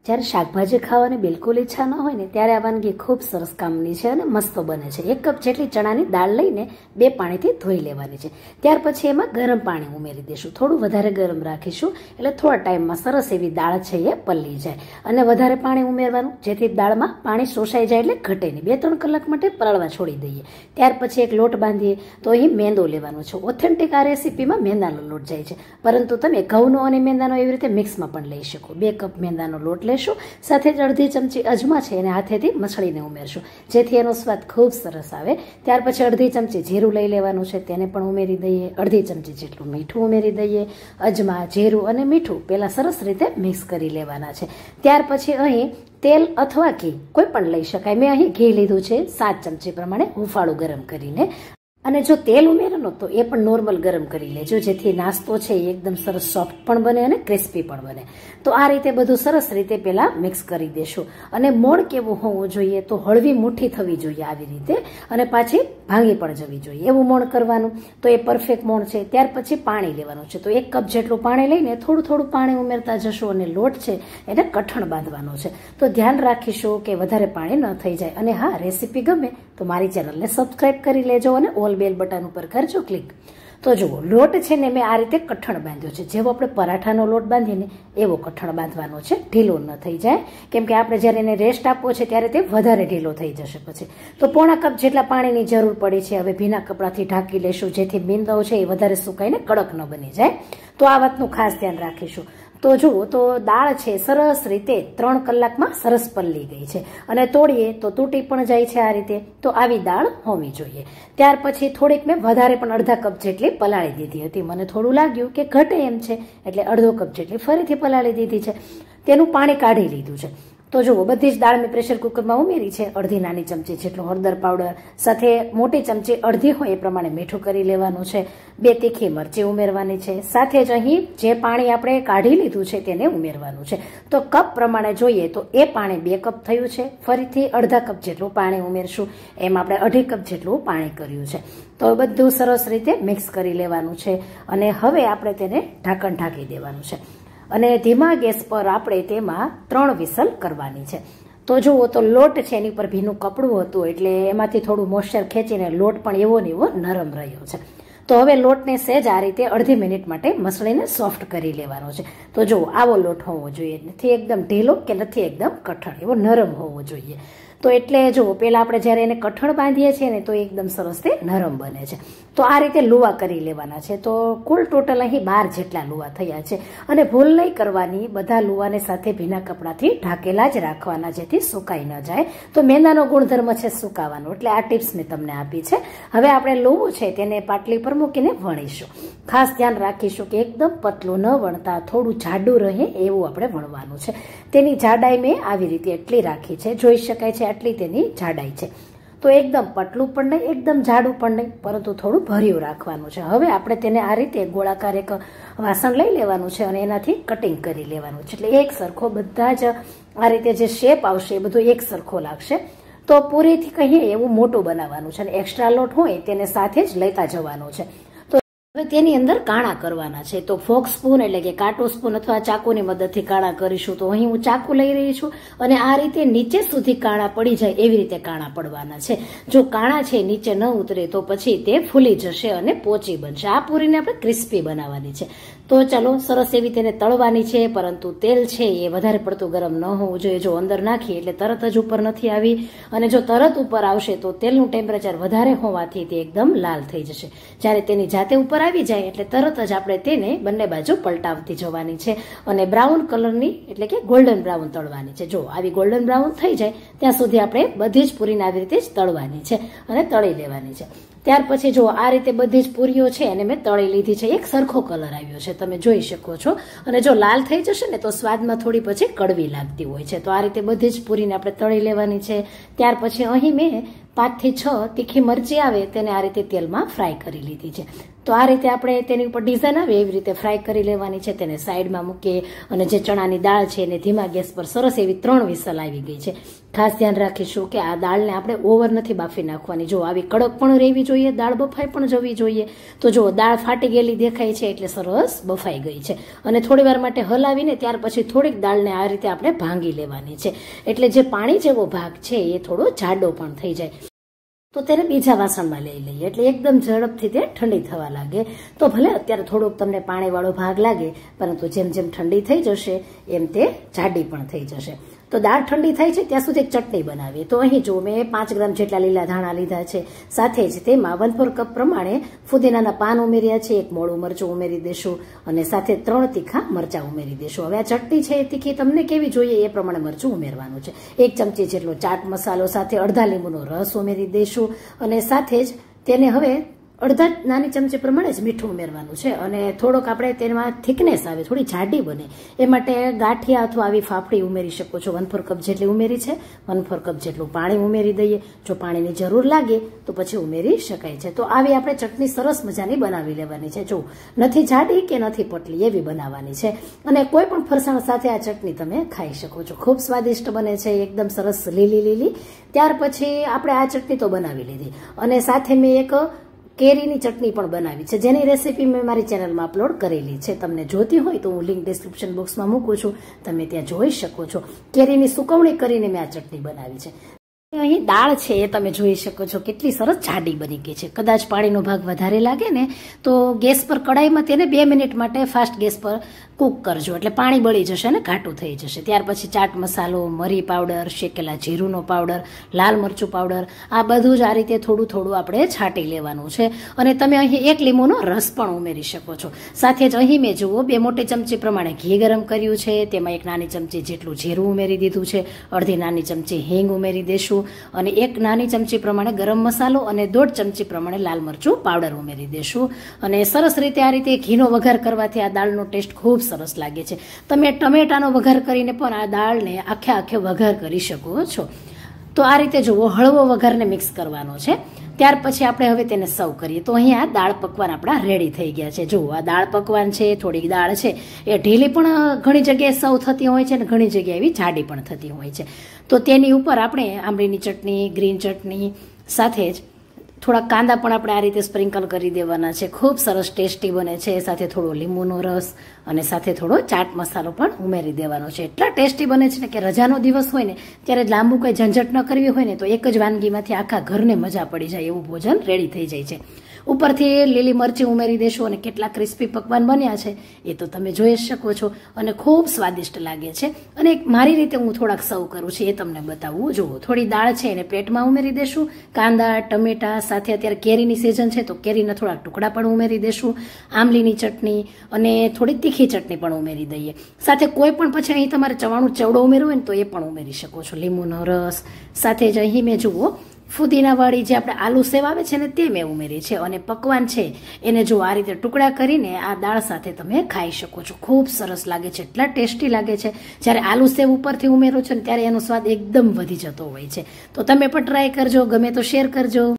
જ્યારે શાકભાજી ખાવાની બિલકુલ ઈચ્છા ન હોય ને ત્યારે આ વાનગી ખૂબ સરસ કામની છે અને મસ્ત બને છે। 1 કપ જેટલી ચણાની દાળ લઈને 2 પાણીથી ધોઈ લેવાની છે। ત્યાર પછી એમાં ગરમ પાણી ઉમેરી દઈશું, થોડું વધારે ગરમ રાખીશું એટલે થોડા ટાઈમમાં સરસ એવી દાળ છે એ પલળી જાય। અને વધારે પાણી ઉમેરવાનું જેથી દાળમાં પાણી શોષાઈ જાય એટલે ઘટે નહીં। 2-3 કલાક માટે પલળવા છોડી દઈએ। ત્યાર પછી એક લોટ બાંધીએ તો અહીં મેંદો લેવાનો છે। ઓથેન્ટિક આ રેસીપીમાં મેંદાનો લોટ જાય છે, પરંતુ તમે ઘઉંનો અને મેંદાનો એવી રીતે મિક્સમાં પણ લઈ શકો। 2 કપ મેંદાનો લોટ સાથે જ અડધી ચમચી અજમા છે એને હાથેથી મસળીને ઉમેરશું જેથી એનો સ્વાદ ખૂબ સરસ આવે। ત્યાર પછી અડધી ચમચી જીરું લઈ લેવાનું છે, તેને પણ ઉમેરી દઈએ। અડધી ચમચી જેટલું મીઠું ઉમેરી દઈએ। અજમા, જીરું અને મીઠું પહેલા સરસ રીતે મિક્સ કરી લેવાના છે। ત્યાર પછી અહીં તેલ અથવા ઘી કોઈ પણ લઈ શકાય। મેં અહીં ઘી લીધું છે 7 ચમચી પ્રમાણે હુંફાળું ગરમ કરીને। અને જો તેલ ઉમેરો તો એ પણ નોર્મલ ગરમ કરી લેજો જેથી નાસ્તો છે એ એકદમ સરસ સોફ્ટ પણ બને અને ક્રિસ્પી પણ બને। તો આ રીતે બધું સરસ રીતે પહેલા મિક્સ કરી દેશું। અને મોણ કેવું હોવું જોઈએ તો હળવી મુઠ્ઠી થવી જોઈએ આવી રીતે, અને પાછી ભાંગી પણ જવી જોઈએ એવું મોણ કરવાનું, તો એ પરફેક્ટ મોણ છે। ત્યાર પછી પાણી લેવાનું છે, તો 1 કપ જેટલું પાણી લઈને થોડું થોડું પાણી ઉમેરતા જશું અને લોટ છે એને કઠણ બાંધવાનો છે। તો ધ્યાન રાખીશું કે વધારે પાણી ન થઈ જાય। અને હા, રેસીપી ગમે તો મારી ચેનલને સબસ્ક્રાઇબ કરી લેજો અને ઓલ બેલ બટન ઉપર કરજો ક્લિક। તો જુઓ, લોટ છે ને મેં આ રીતે કઠણ બાંધ્યો છે, જેવો આપણે પરાઠાનો લોટ બાંધીએ ને એવો કઠણ બાંધવાનો છે, ઢીલો ન થઈ જાય, કેમ કે આપણે જ્યારે એને રેસ્ટ આપવો છે ત્યારે તે વધારે ઢીલો થઈ જશે પછી। તો 1/4 કપ જેટલા પાણીની જરૂર પડી છે। હવે ભીના કપડાથી ઢાંકી લેશું જેથી મેંદો છે એ વધારે સુકાઈને કડક ન બની જાય। તો આ વાતનું ખાસ ધ્યાન રાખીશું। તો જુઓ, તો દાળ છે સરસ રીતે 3 કલાકમાં સરસ પલળી ગઈ છે, અને તોડીએ તો તૂટી પણ જાય છે આ રીતે। તો આવી દાળ હોવી જોઈએ। ત્યાર પછી થોડીક મેં વધારે પણ અડધા કપ જેટલી પલાળી દીધી હતી, મને થોડું લાગ્યું કે ઘટે એમ છે એટલે અડધો કપ જેટલી ફરીથી પલાળી દીધી છે, તેનું પાણી કાઢી લીધું છે। તો જુઓ, બધી જ દાળ મેં પ્રેશર કુકરમાં ઉમેરી છે। અડધી નાની ચમચી જેટલું હળદર પાવડર, સાથે મોટી ચમચી અડધી હોય એ પ્રમાણે મીઠું કરી લેવાનું છે। 2 તીખી મરચી ઉમેરવાની છે, સાથે જ અહીં જે પાણી આપણે કાઢી લીધું છે તેને ઉમેરવાનું છે। તો કપ પ્રમાણે જોઈએ તો એ પાણી 2 કપ થયું છે, ફરીથી અડધા કપ જેટલું પાણી ઉમેરશું, એમ આપણે 2.5 કપ જેટલું પાણી કર્યું છે। તો બધું સરસ રીતે મિક્સ કરી લેવાનું છે, અને હવે આપણે તેને ઢાંકણ ઢાંકી દેવાનું છે, અને ધીમા ગેસ પર આપણે તેમાં 3 વિસલ કરવાની છે। તો જુઓ, તો લોટ છે એની પર ભીનું કપડું હતું એટલે એમાંથી થોડું મોઇસ્ચર ખેંચીને લોટ પણ એવો ને એવો નરમ રહ્યો છે। તો હવે લોટને સહેજ આ રીતે અડધી મિનિટ માટે મસળીને સોફ્ટ કરી લેવાનો છે। તો જુઓ, આવો લોટ હોવો જોઈએ, નથી એકદમ ઢીલો કે નથી એકદમ કઠણ, એવો નરમ હોવો જોઈએ। તો એટલે જુઓ, પહેલા આપણે જ્યારે એને કઠણ બાંધીએ છીએ ને તો એકદમ સરસ તે નરમ બને છે। તો આ રીતે લુવા કરી લેવાના છે। તો કુલ ટોટલ અહીં 12 જેટલા લુવા થયા છે, અને ભૂલ નહીં કરવાની, બધા લુવાને સાથે ભીના કપડાથી ઢાંકેલા જ રાખવાના જેથી સુકાઈ ન જાય। તો મેંદાનો ગુણધર્મ છે સુકાવાનો, એટલે આ ટિપ્સ મેં તમને આપી છે। હવે આપણે લુવું છે તેને પાટલી પર મૂકીને વણીશું। ખાસ ધ્યાન રાખીશું કે એકદમ પતલું ન વણતા થોડું જાડું રહે એવું આપણે વણવાનું છે। તેની જાડાઈ મેં આવી રીતે એટલી રાખી છે, જોઈ શકાય છે આટલી તેની જાડાઈ છે। તો એકદમ પતલું પણ નહીં, એકદમ જાડું પણ નહીં, પરંતુ થોડું ભર્યું રાખવાનું છે। હવે આપણે તેને આ રીતે ગોળાકાર એક વાસણ લઈ લેવાનું છે અને એનાથી કટિંગ કરી લેવાનું છે, એટલે એક સરખો બધા જ આ રીતે જે શેપ આવશે એ બધું એક સરખો લાગશે। તો પૂરીથી કહીએ એવું મોટું બનાવવાનું છે, અને એક્સ્ટ્રા લોટ હોય તેને સાથે જ લેતા જવાનો છે। હવે તેની અંદર કાણા કરવાના છે। તો ફોક સ્પૂન એટલે કે કાંટો સ્પૂન અથવા ચાકુની મદદથી કાણા કરીશું। તો અહીં હું ચાકુ લઈ રહી છું, અને આ રીતે નીચે સુધી કાણા પડી જાય એવી રીતે કાણા પડવાના છે। જો કાણા છે નીચે ન ઉતરે તો પછી તે ફૂલી જશે અને પોચી બનશે। આ પૂરીને આપણે ક્રિસ્પી બનાવવાની છે। તો ચાલો, સરસ એવી તેને તળવાની છે, પરંતુ તેલ છે એ વધારે પડતું ગરમ ન હોવું જોઈએ। જો અંદર નાખીએ એટલે તરત જ ઉપર નથી આવી, અને જો તરત ઉપર આવશે તો તેલનું ટેમ્પરેચર વધારે હોવાથી તે એકદમ લાલ થઈ જશે। જ્યારે તેની જાતે ઉપર આવી જાય એટલે તરત જ આપણે તેને બંને બાજુ પલટાવતી જવાની છે, અને બ્રાઉન કલરની એટલે કે ગોલ્ડન બ્રાઉન તળવાની છે। જો આવી ગોલ્ડન બ્રાઉન થઈ જાય ત્યાં સુધી આપણે બધી જ પૂરીને આવી રીતે જ તળવાની છે અને તળી લેવાની છે। ત્યાર પછી જો આ રીતે બધી જ પૂરીઓ છે એને મેં તળી લીધી છે, એક સરખો કલર આવ્યો છે, તમે જોઈ શકો છો। અને જો લાલ થઈ જશે ને તો સ્વાદમાં થોડી પછી કડવી લાગતી હોય છે। તો આ રીતે બધી જ પૂરીને આપણે તળી લેવાની છે। ત્યાર પછી અહીં મેં 5 થી 6 તીખી મરચી આવે તેને આ રીતે તેલમાં ફ્રાય કરી લીધી છે. તો આ રીતે આપણે તેની ઉપર ડિઝાઇન આવે એવી રીતે ફ્રાય કરી લેવાની છે. તેને સાઈડમાં મૂકીએ અને જે ચણાની દાળ છે એને ધીમા ગેસ પર સરસ એવી 3 વિસલ આવી ગઈ છે. ખાસ ધ્યાન રાખીશું કે આ દાળને આપણે ઓવર નથી બાફી નાખવાની. જો આવી કડક પણ રહેવી જોઈએ, દાળ બફાઈ પણ જવી જોઈએ. તો જો દાળ ફાટી ગયેલી દેખાય છે એટલે સરસ બફાઈ ગઈ છે. અને થોડી વાર માટે હલાવીને ત્યાર પછી થોડીક દાળને આ રીતે આપણે ભાંગી લેવાની છે. એટલે જે પાણી જેવો ભાગ છે એ થોડો જાડો પણ થઈ જાય. તો તેને બીજા વાસણમાં લઈ લઈએ એટલે એકદમ ઝડપથી તે ઠંડી થવા લાગે. તો ભલે અત્યારે થોડોક તમને પાણીવાળો ભાગ લાગે, પરંતુ જેમ જેમ ઠંડી થઈ જશે એમ તે જાડી પણ થઈ જશે. તો દાળ ઠંડી થાય છે ત્યાં સુધી એક ચટણી બનાવીએ. તો અહીં જો મેં 5 ગ્રામ જેટલા લીલા ધાણા લીધા છે. સાથે જ તેમાં 1/4 કપ પ્રમાણે ફુદીનાના પાન ઉમેર્યા છે. એક મોળું મરચું ઉમેરી દેશું અને સાથે 3 તીખા મરચા ઉમેરી દેશું. હવે આ ચટણી છે એ તીખી તમને કેવી જોઈએ એ પ્રમાણે મરચું ઉમેરવાનું છે. 1 ચમચી જેટલો ચાટ મસાલો, સાથે અડધા લીંબુનો રસ ઉમેરી દેશું અને સાથે જ તેને હવે અડધા નાની ચમચી પ્રમાણે જ મીઠું ઉમેરવાનું છે. અને થોડોક આપણે તેમાં થિકનેસ આવે, થોડી જાડી બને એ માટે ગાંઠિયા અથવા આવી ફાફડી ઉમેરી શકો છો. 1/4 કપ જેટલી ઉમેરી છે. 1/4 કપ જેટલું પાણી ઉમેરી દઈએ. જો પાણીની જરૂર લાગે તો પછી ઉમેરી શકાય છે. તો આવી આપણે ચટણી સરસ મજાની બનાવી લેવાની છે. જો નથી જાડી કે નથી પતલી એવી બનાવવાની છે. અને કોઈ પણ ફરસાણ સાથે આ ચટણી તમે ખાઈ શકો છો. ખૂબ સ્વાદિષ્ટ બને છે, એકદમ સરસ લીલી લીલી. ત્યાર પછી આપણે આ ચટણી તો બનાવી લીધી અને સાથે મેં એક કેરીની ચટણી પણ બનાવી છે, જેની રેસીપી મેં મારી ચેનલમાં અપલોડ કરેલી છે. તમને જોતી હોય તો હું લિંક ડિસ્ક્રિપ્શન બોક્સમાં મૂકું છું, તમે ત્યાં જોઈ શકો છો. કેરીની સુકવણી કરીને મેં આ ચટણી બનાવી છે. અહીં દાળ છે એ તમે જોઈ શકો છો કેટલી સરસ જાડી બની ગઈ છે. કદાચ પાણીનો ભાગ વધારે લાગે ને તો ગેસ પર કડાઈમાં તેને 2 મિનિટ માટે ફાસ્ટ ગેસ પર કૂક કરજો, એટલે પાણી બળી જશે અને ઘાટું થઈ જશે. ત્યાર પછી ચાટ મસાલો, મરી પાવડર, શેકેલા જીરુંનો પાવડર, લાલ મરચું પાવડર, આ બધું જ આ રીતે થોડું થોડું આપણે છાંટી લેવાનું છે. અને તમે અહીં 1 લીંબુનો રસ પણ ઉમેરી શકો છો. સાથે જ અહીં મેં જુઓ 2 મોટી ચમચી પ્રમાણે ઘી ગરમ કર્યું છે. તેમાં 1 નાની ચમચી જેટલું જીરું ઉમેરી દીધું છે. અડધી નાની ચમચી હિંગ ઉમેરી દેશું અને 1 નાની ચમચી પ્રમાણે ગરમ મસાલો અને 1.5 ચમચી પ્રમાણે લાલ મરચું પાવડર ઉમેરી દેશું. અને સરસ રીતે આ રીતે ઘીનો વઘાર કરવાથી આ દાળનો ટેસ્ટ ખૂબ સરસ લાગે છે. તમે ટમેટાનો વઘાર કરીને પણ આ દાળને આખે વઘાર કરી શકો છો. તો આ રીતે જુઓ હળવો વઘારને મિક્સ કરવાનો છે. ત્યાર પછી આપણે હવે તેને સર્વ કરીએ. તો અહીંયા દાળ પકવાન આપણા રેડી થઈ ગયા છે. જુઓ આ દાળ પકવાન છે. થોડીક દાળ છે એ ઢીલી પણ ઘણી જગ્યાએ સર્વ થતી હોય છે અને ઘણી જગ્યાએ એવી જાડી પણ થતી હોય છે. તો તેની ઉપર આપણે આંબલીની ચટણી, ગ્રીન ચટણી, સાથે જ થોડા કાંદા પણ આપણે આ રીતે સ્પ્રિંકલ કરી દેવાના છે. ખૂબ સરસ ટેસ્ટી બને છે. સાથે થોડો લીંબુનો રસ અને સાથે થોડો ચાટ મસાલો પણ ઉમેરી દેવાનો છે. એટલા ટેસ્ટી બને છે ને કે રજાનો દિવસ હોય ને ત્યારે લાંબુ કંઈ ઝંઝટ ન કરવી હોય ને તો એક જ વાનગીમાંથી આખા ઘરને મજા પડી જાય એવું ભોજન રેડી થઈ જાય છે. ઉપરથી લીલી મરચી ઉમેરી દેશો અને કેટલા ક્રિસ્પી પકવાન બન્યા છે એ તો તમે જોઈ શકો છો અને ખૂબ સ્વાદિષ્ટ લાગે છે. અને મારી રીતે હું થોડાક સર્વ કરું છું એ તમને બતાવવું. જુઓ થોડી દાળ છે એને પ્લેટમાં ઉમેરી દેશું. કાંદા, ટમેટા, સાથે અત્યારે કેરીની સિઝન છે તો કેરીના થોડાક ટુકડા પણ ઉમેરી દેશું. આંબલીની ચટણી અને થોડી તીખી ચટણી પણ ઉમેરી દઈએ. સાથે કોઈ પણ પછી અહીં તમારે ચવાણું ચેવડો ઉમેરવો હોય ને તો એ પણ ઉમેરી શકો છો. લીંબુનો રસ, સાથે જ અહીં મેં જુઓ ફુદીનાવાળી જે આપણે આલુ સેવ આવે છે ને તે મેં ઉમેરી છે. અને પકવાન છે એને જો આ રીતે ટુકડા કરીને આ દાળ સાથે તમે ખાઈ શકો છો. ખૂબ સરસ લાગે છે, એટલા ટેસ્ટી લાગે છે. જ્યારે આલુ સેવ ઉપરથી ઉમેરો છો ને ત્યારે એનો સ્વાદ એકદમ વધી જતો હોય છે. તો તમે પણ ટ્રાય કરજો, ગમે તો શેર કરજો.